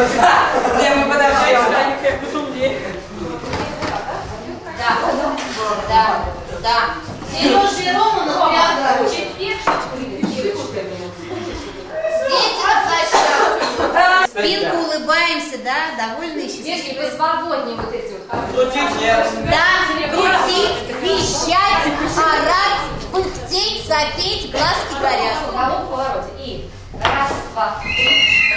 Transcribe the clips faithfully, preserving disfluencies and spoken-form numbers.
Не, мы подождем. Да, да, да. Сережа и Рома на пианоте. Дети на площадке. Спинку улыбаемся, да, довольные, счастливые. Посвободнее вот эти вот. Крутить нерв. Да, крутить, вещать, орать, пыхтеть, сопеть, глазки горят. В голову повороте. И раз, два, три.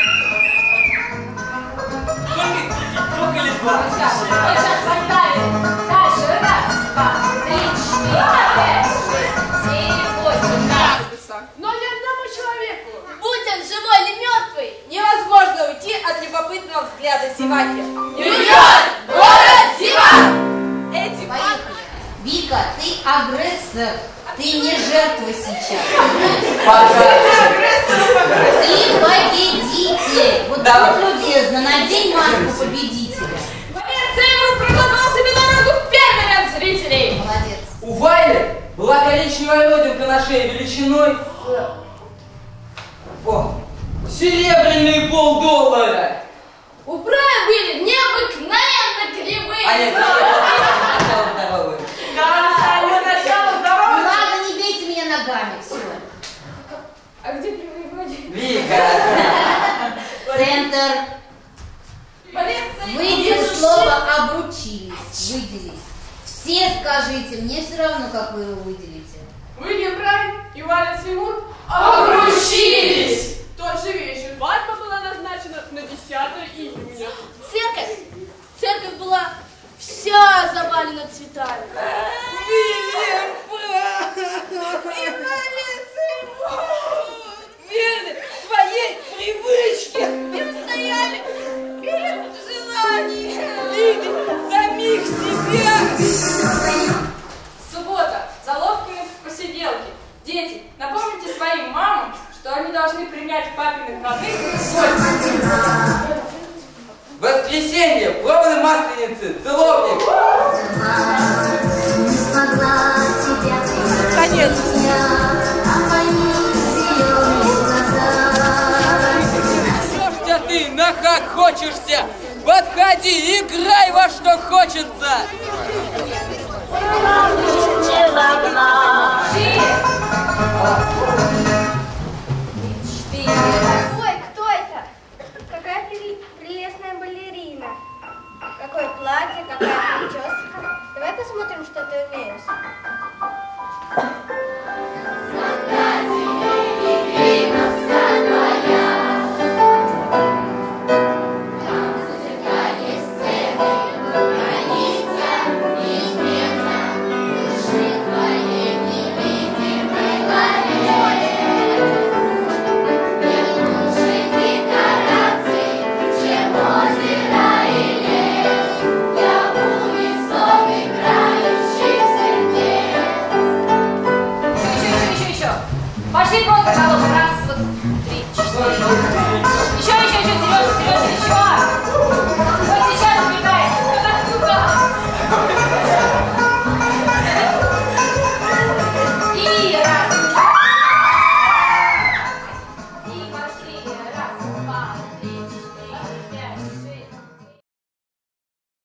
Только ли два? Сейчас, сейчас поставим. Дальше. Раз, два, три, четыре, пять, шесть, семь, восемь, девять. Но ни одному человеку, Будь он живой или мертвый, невозможно уйти от любопытного взгляда зеваки. Нью-Йорк, город зевак! Эти Поехали. Вика, ты агрессор. Ты не жертва сейчас. Ты победитель. Вот Да. будь любезна, надень маску победителя. Валерий Цеймур предлагал себе дорогу в первый ряд зрителей. Молодец. У Вайли была коричневая родинка на шее величиной... О, серебряные полдоллара. У Брайана были необыкновенно кривые. А нет, сначала здоровые. Ладно, не бейте меня ногами. Все. А где кривые вроде? Вика. Центр. Валерий Цеймур. Выйдет слово обручились. Выделись. Все скажите, мне все равно, как вы его выделите. Уильям Брайан и Валя Сеймур Обручились. тот же вечер. Свадьба была назначена на десятое июня. Церковь. Церковь была вся завалена цветами. Уильям Брайан и Валя Сеймур верны своей привычке и стояли перед желанием видеть самих себя. Суббота. Заловкины посиделки. Дети, напомните своим мамам, что они должны принять папиных родных гостей. Воскресенье, пробы масленицы, целовник. Конец. Что ты нахохочешься? Подходи, играй во что хочется. Жить.